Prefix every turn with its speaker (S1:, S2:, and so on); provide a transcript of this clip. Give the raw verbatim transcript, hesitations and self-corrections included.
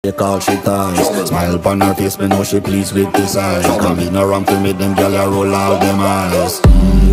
S1: Take all she ties. Smile upon her face, me know she pleased with this eyes. Come in around to meet them, girl, I roll out them eyes.